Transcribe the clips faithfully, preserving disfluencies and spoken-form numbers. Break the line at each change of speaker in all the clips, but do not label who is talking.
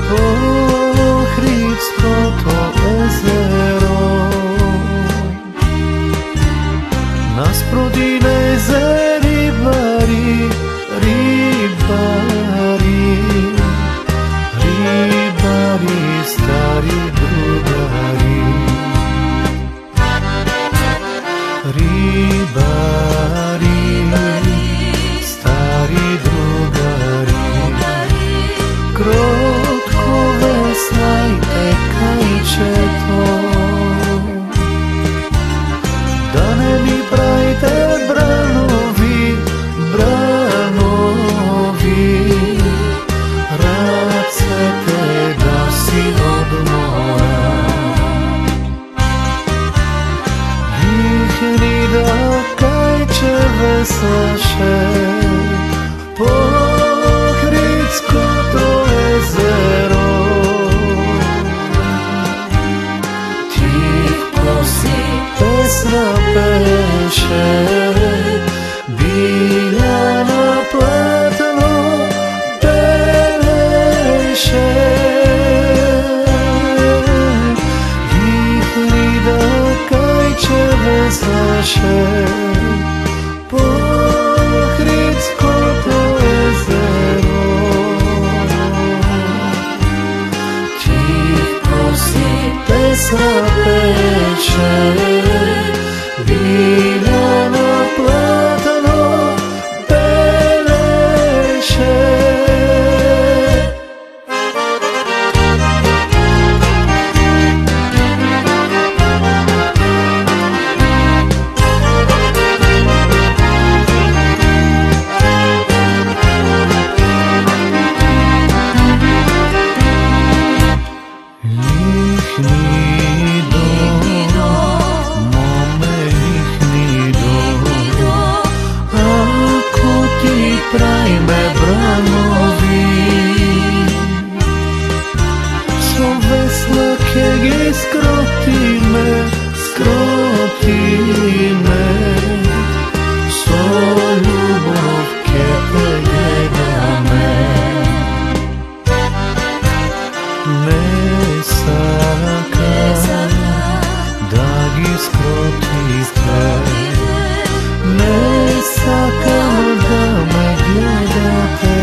Охридското езеро. Нас продинезе рибари, рибари, рибари, стари другари. Рибари, стари другари, кротко веслайте кайчето, да не ми правите бранови, бранови, ръцете да си одмора. Ихни да кайче веслаше по Охридското езеро. Тихо си песна пеше, биля на платно белеше. Ихни да кайче веслаше по Охридското езеро. Тихо си песна пеше, биля на платно белеше. Скротиме, скротиме, со љубов ке те гледаме. Не сакам да ги скротите, не сакам да ме гледате.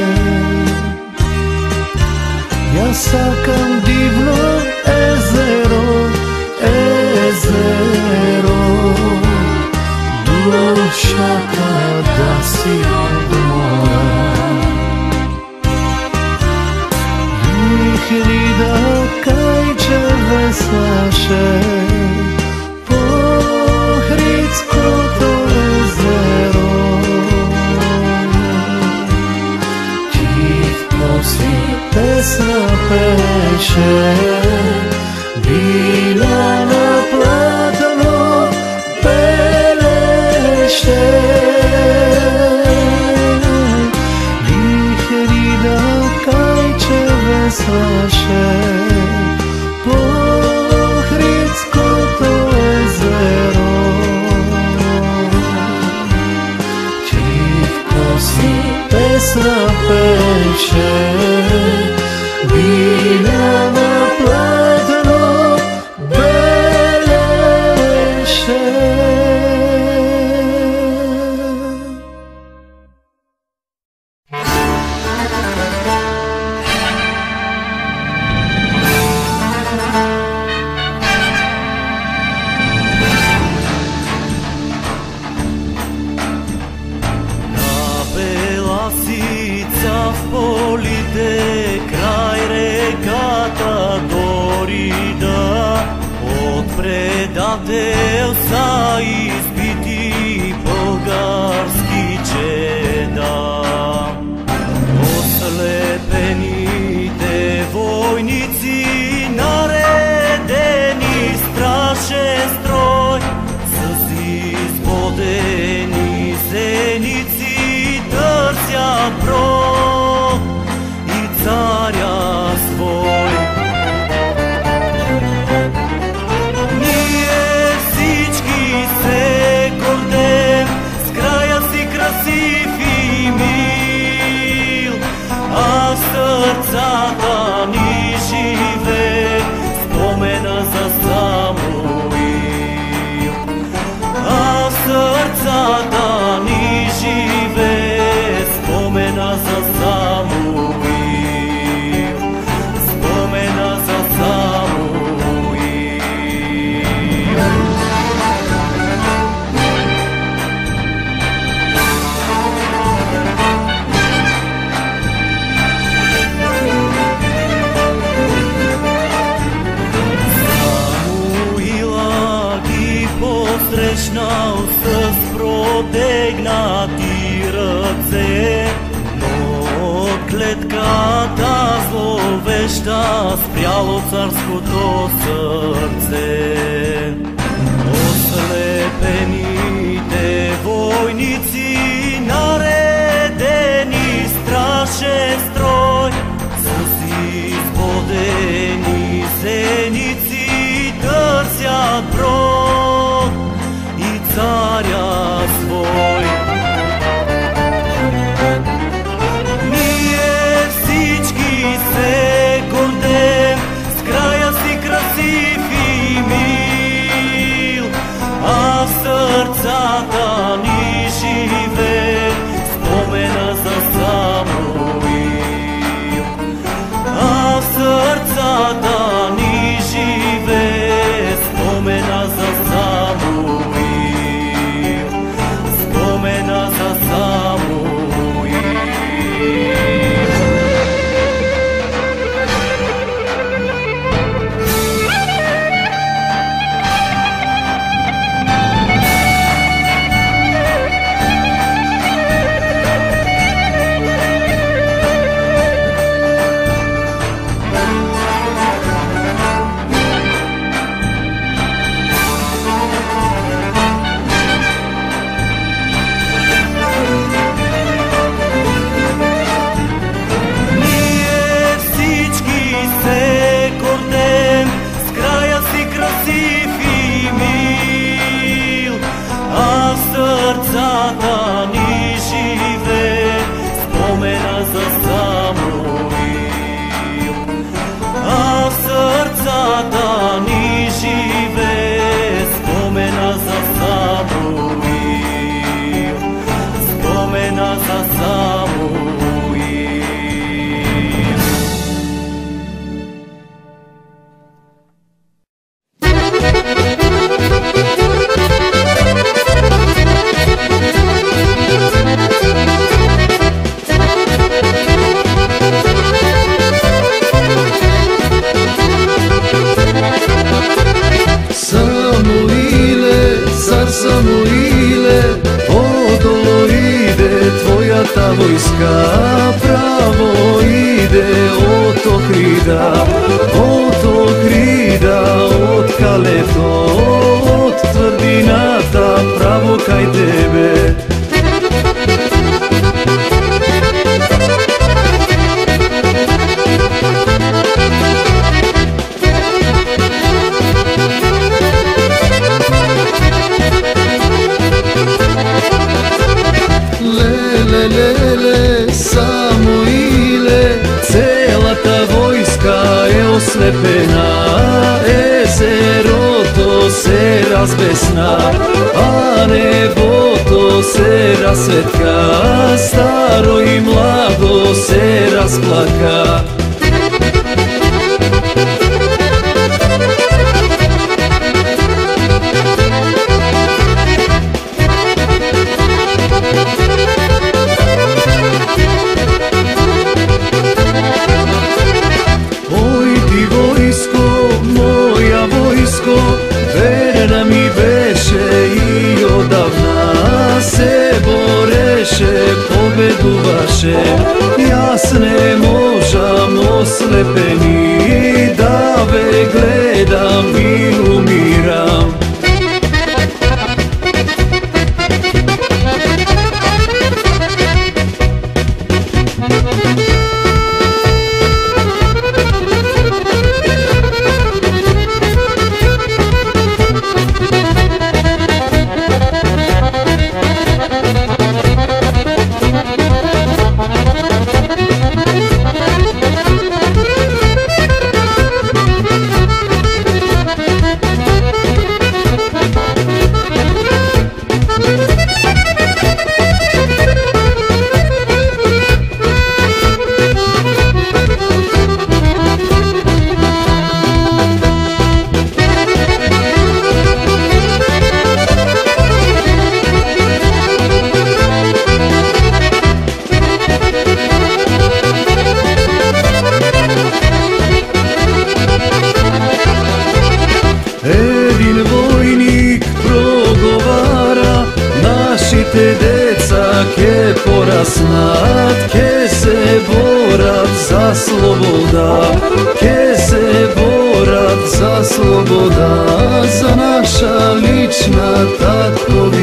Јас сакам дивно езеро, езеро, душата да си одмора. Ихни да кайче веслаше по Охридското езеро. Тихо си песна пеше, биля на платно белеше. Ихни да кайче веслаше по Охридското езеро. Тихо си песна пеше, биля на платно белеше.
На беласица в полите край реката Дорида, от предател са избити български чеда. Ослепените войници, наредени страшен строй, с избодени зеници търсят брод и царя свой. Ние всички се гордем с края си красив и мил, а сърцата ни Войната зловеща спряло царското сърце. Ослепените войници, наредени страшен строй, с избодени зеници търсят брод и царя свой. Ние всички се гордем с края си красив и мил, а в сърцата ни живе спомена за Самуил. А в сърцата ни живе спомена за Самуил, спомена за Самуил. Сърцата ни живе спомена за Самуил, а в сърцата ни живе спомена за Самуил, спомена за Самуил.
Самуиле, odolo ide tvojata vojska, pravo ide od Ohrida, od Ohrida, od Kaleto, od tvrdinata, pravo kaj tebe. Lele, Samuile, celata vojska je oslepena, ezeroto se razbesna, a neboto se rasvetka, staro i mlado se rasplaka. Verna mi beše i odavna se boreše, pobedu vaše. Jas ne možam oslepeni, da ve gledam i umiram. Te deca ke porasnat, ke se borat za za sloboda, ke se borat za sloboda, za naša lična tako